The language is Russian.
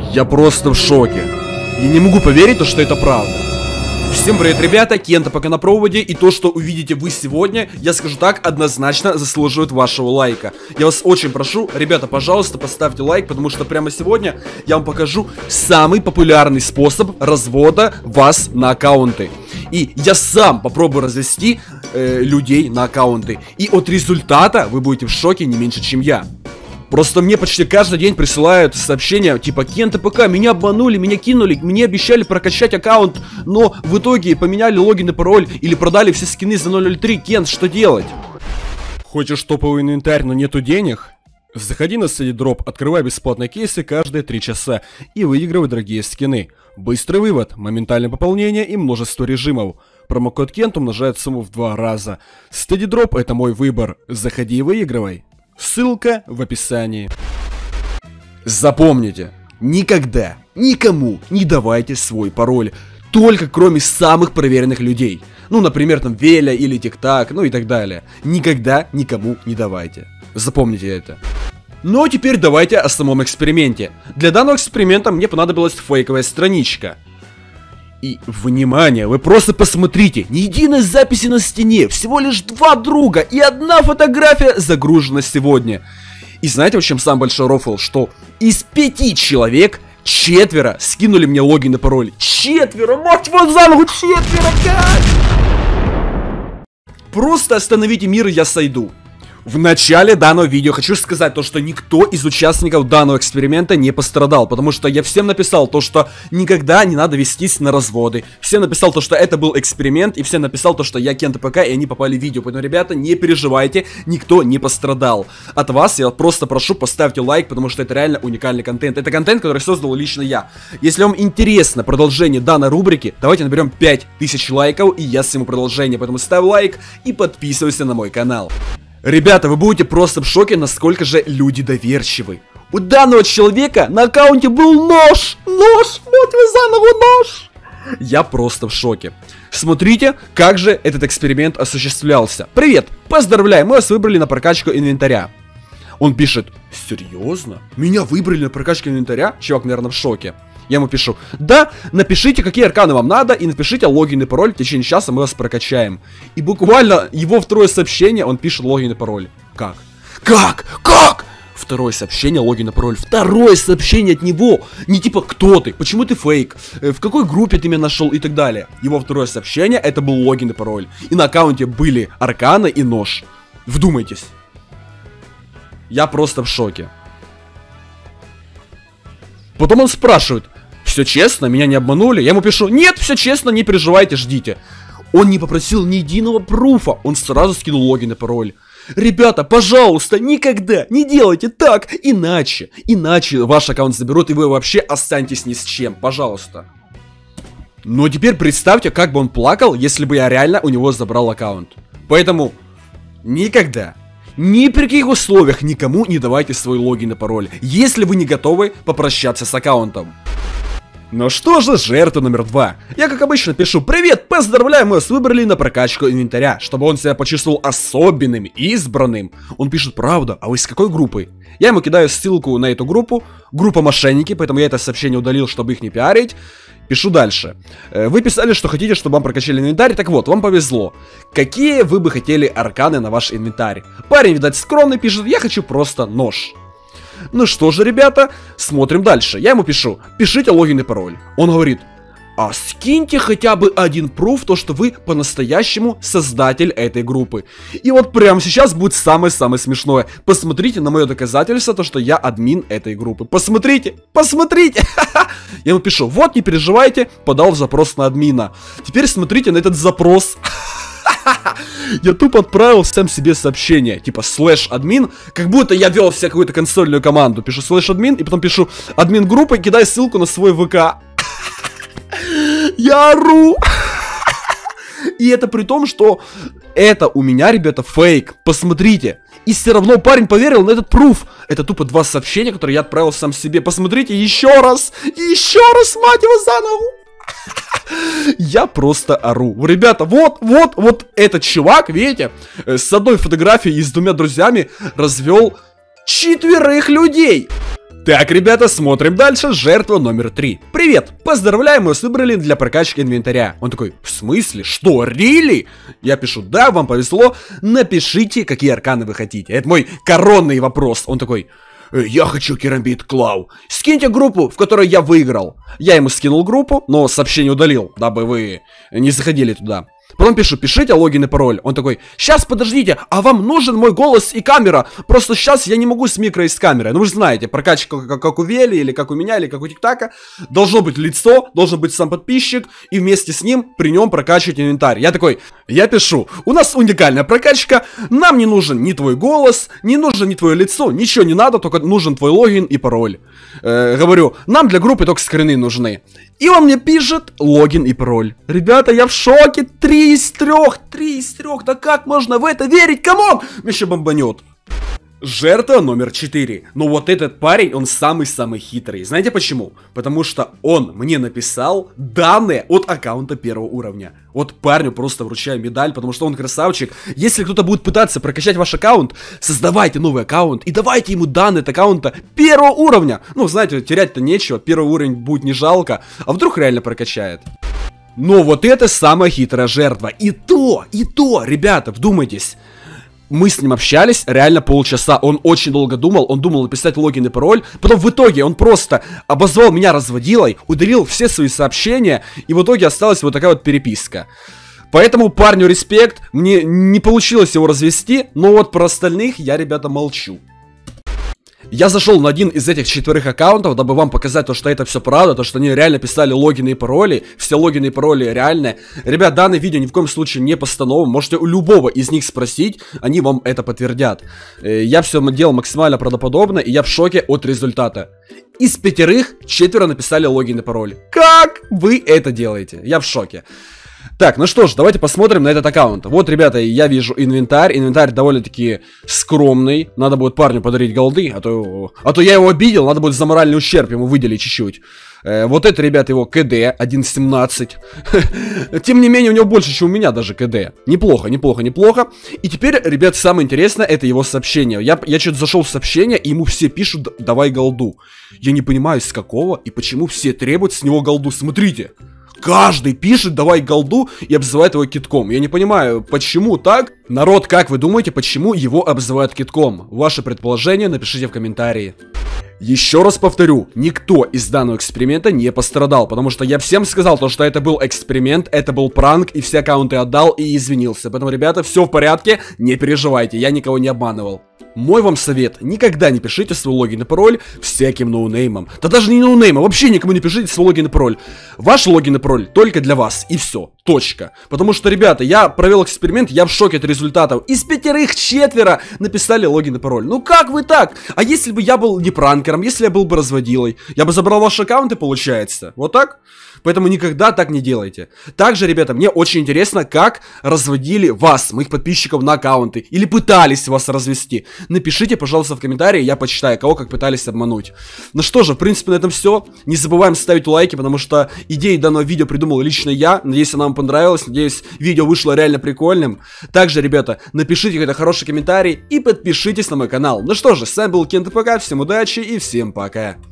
Я просто в шоке. Я не могу поверить, что это правда. Всем привет, ребята, Кента пока на проводе, и то, что увидите вы сегодня, я скажу так, однозначно заслуживает вашего лайка. Я вас очень прошу, ребята, пожалуйста, поставьте лайк, потому что прямо сегодня я вам покажу самый популярный способ развода вас на аккаунты. И я сам попробую развести людей на аккаунты, и от результата вы будете в шоке не меньше, чем я. Просто мне почти каждый день присылают сообщения, типа, Кента ПК, меня обманули, меня кинули, мне обещали прокачать аккаунт, но в итоге поменяли логин и пароль или продали все скины за 0.03, Кент, что делать? Хочешь топовый инвентарь, но нету денег? Заходи на SteadyDrop, открывай бесплатные кейсы каждые 3 часа и выигрывай дорогие скины. Быстрый вывод, моментальное пополнение и множество режимов. Промокод Кент умножает сумму в 2 раза. SteadyDrop — это мой выбор, заходи и выигрывай. Ссылка в описании. Запомните, никогда никому не давайте свой пароль, только кроме самых проверенных людей. Ну, например, там Веля или ТикТак, ну и так далее. Никогда никому не давайте. Запомните это. Ну а теперь давайте о самом эксперименте. Для данного эксперимента мне понадобилась фейковая страничка. И, внимание, вы просто посмотрите, ни единой записи на стене, всего лишь 2 друга и 1 фотография загружена сегодня. И знаете, в чем самый большой рофл? Что из 5 человек 4 скинули мне логин и пароль. 4, мать вас за ногу, 4, как? Просто остановите мир, и я сойду. В начале данного видео хочу сказать то, что никто из участников данного эксперимента не пострадал, потому что я всем написал то, что никогда не надо вестись на разводы. Всем написал то, что это был эксперимент, и всем написал то, что я Кента ПК, и они попали в видео. Поэтому, ребята, не переживайте, никто не пострадал. От вас я просто прошу, поставьте лайк, потому что это реально уникальный контент. Это контент, который создал лично я. Если вам интересно продолжение данной рубрики, давайте наберем 5000 лайков, и я сниму продолжение. Поэтому ставь лайк и подписывайся на мой канал. Ребята, вы будете просто в шоке, насколько же люди доверчивы. У данного человека на аккаунте был нож! Нож! Вот вы за ногу нож! Я просто в шоке. Смотрите, как же этот эксперимент осуществлялся. Привет! Поздравляю, мы вас выбрали на прокачку инвентаря. Он пишет, серьезно? Меня выбрали на прокачку инвентаря? Чувак, наверное, в шоке. Я ему пишу, да, напишите, какие арканы вам надо, и напишите логин и пароль, в течение часа мы вас прокачаем. И буквально его второе сообщение, он пишет логин и пароль. Как? Как? Второе сообщение, логин и пароль. Второе сообщение от него. Не типа, кто ты, почему ты фейк, в какой группе ты меня нашел и так далее. Его второе сообщение, это был логин и пароль. И на аккаунте были арканы и нож. Вдумайтесь. Я просто в шоке. Потом он спрашивает, все честно, меня не обманули? Я ему пишу, нет, все честно, не переживайте, ждите. Он не попросил ни единого пруфа, он сразу скинул логин и пароль. Ребята, пожалуйста, никогда не делайте так, иначе ваш аккаунт заберут, и вы вообще останетесь ни с чем, пожалуйста. Но теперь представьте, как бы он плакал, если бы я реально у него забрал аккаунт. Поэтому никогда, ни при каких условиях никому не давайте свой логин и пароль, если вы не готовы попрощаться с аккаунтом. Ну что же, жертва номер 2. Я, как обычно, пишу, привет, поздравляю, мы вас выбрали на прокачку инвентаря, чтобы он себя почувствовал особенным, избранным. Он пишет, правда, а вы с какой группой? Я ему кидаю ссылку на эту группу, группа мошенники, поэтому я это сообщение удалил, чтобы их не пиарить. Пишу дальше. Вы писали, что хотите, чтобы вам прокачали инвентарь, так вот, вам повезло. Какие вы бы хотели арканы на ваш инвентарь? Парень, видать, скромный, пишет, я хочу просто нож. Ну что же, ребята, смотрим дальше. Я ему пишу, пишите логин и пароль. Он говорит, а скиньте хотя бы один пруф, то что вы по-настоящему создатель этой группы. И вот прямо сейчас будет самое-самое смешное. Посмотрите на мое доказательство, то что я админ этой группы. Посмотрите, посмотрите. Я ему пишу, вот не переживайте, подал запрос на админа. Теперь смотрите на этот запрос. Я тупо отправил сам себе сообщение, типа /админ, как будто я вел себе какую-то консольную команду. Пишу /админ, и потом пишу админ группы, кидай ссылку на свой ВК. Я ору. И это при том, что это у меня, ребята, фейк. Посмотрите. И все равно парень поверил на этот пруф. Это тупо 2 сообщения, которые я отправил сам себе. Посмотрите еще раз, мать его за ногу. Я просто ору. Ребята, вот этот чувак, видите, с одной фотографией и с 2 друзьями развел 4 людей. Так, ребята, смотрим дальше. Жертва номер 3. Привет, поздравляем, мы вас выбрали для прокачки инвентаря. Он такой, в смысле? Что, really? Я пишу, да, вам повезло, напишите, какие арканы вы хотите. Это мой коронный вопрос. Он такой, я хочу керамбит Клау. Скиньте группу, в которой я выиграл. Я ему скинул группу, но сообщение удалил, дабы вы не заходили туда. Потом пишу, пишите логин и пароль. Он такой, сейчас, подождите, а вам нужен мой голос и камера? Просто сейчас я не могу с микро и с камерой. Ну вы же знаете, прокачка как у Вели, или как у меня, или как у ТикТака. Должно быть лицо, должен быть сам подписчик, и вместе с ним, при нем прокачивать инвентарь. Я такой, я пишу, у нас уникальная прокачка, нам не нужен ни твой голос, не нужен ни твое лицо, ничего не надо, только нужен твой логин и пароль. Говорю, нам для группы только скрины нужны. И он мне пишет логин и пароль. Ребята, я в шоке. 3 из 3. Да как можно в это верить? Камон! Меня еще бомбанет. Жертва номер 4. Но вот этот парень, он самый-самый хитрый. Знаете почему? Потому что он мне написал данные от аккаунта 1-го уровня. Вот парню просто вручаю медаль, потому что он красавчик. Если кто-то будет пытаться прокачать ваш аккаунт, создавайте новый аккаунт и давайте ему данные от аккаунта 1-го уровня. Ну, знаете, терять-то нечего, 1-й уровень будет не жалко, а вдруг реально прокачает. Но вот это самая хитрая жертва. И то, ребята, вдумайтесь. Мы с ним общались реально полчаса, он очень долго думал, он думал написать логин и пароль, потом в итоге он просто обозвал меня разводилой, удалил все свои сообщения, и в итоге осталась вот такая вот переписка. Поэтому парню респект, мне не получилось его развести, но вот про остальных я, ребята, молчу. Я зашел на один из этих 4 аккаунтов, дабы вам показать то, что это все правда, то, что они реально писали логины и пароли, все логины и пароли реальные. Ребят, данное видео ни в коем случае не постанова, можете у любого из них спросить, они вам это подтвердят. Я все делал максимально правдоподобно, и я в шоке от результата. Из 5 4 написали логин и пароль. Как вы это делаете? Я в шоке. Так, ну что ж, давайте посмотрим на этот аккаунт. Вот, ребята, я вижу инвентарь. Инвентарь довольно-таки скромный. Надо будет парню подарить голды, а то я его обидел, надо будет за моральный ущерб ему выделить чуть-чуть. Вот это, ребята, его КД 1.17. Тем не менее, у него больше, чем у меня даже КД. Неплохо. И теперь, ребят, самое интересное, это его сообщение. Я что-то зашел в сообщение, и ему все пишут, давай голду. Я не понимаю, с какого и почему все требуют с него голду. Смотрите. Каждый пишет, давай голду, и обзывает его китком. Я не понимаю, почему так? Народ, как вы думаете, почему его обзывают китком? Ваши предположения напишите в комментарии. Еще раз повторю, никто из данного эксперимента не пострадал, потому что я всем сказал, что это был эксперимент, это был пранк, и все аккаунты отдал и извинился. Поэтому, ребята, все в порядке, не переживайте, я никого не обманывал. Мой вам совет, никогда не пишите свой логин и пароль всяким ноунеймам. Да даже не ноунеймам, вообще никому не пишите свой логин и пароль. Ваш логин и пароль только для вас, и все, точка. Потому что, ребята, я провел эксперимент, я в шоке от результатов. Из 5 4 написали логин и пароль. Ну как вы так? А если бы я был не пранкером, если я был бы разводилой, я бы забрал ваши аккаунты, получается? Вот так? Поэтому никогда так не делайте. Также, ребята, мне очень интересно, как разводили вас, моих подписчиков, на аккаунты. Или пытались вас развести. Напишите, пожалуйста, в комментарии, я почитаю, кого как пытались обмануть. Ну что же, в принципе, на этом все. Не забываем ставить лайки, потому что идеи данного видео придумал лично я. Надеюсь, она вам понравилась. Надеюсь, видео вышло реально прикольным. Также, ребята, напишите какой-то хороший комментарий и подпишитесь на мой канал. Ну что же, с вами был Кент ТПК. Всем удачи и всем пока.